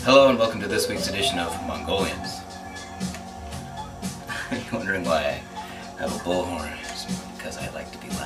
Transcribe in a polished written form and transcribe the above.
Hello and welcome to this week's edition of Mongolians. Are you wondering why I have a bullhorn? It's because I like to be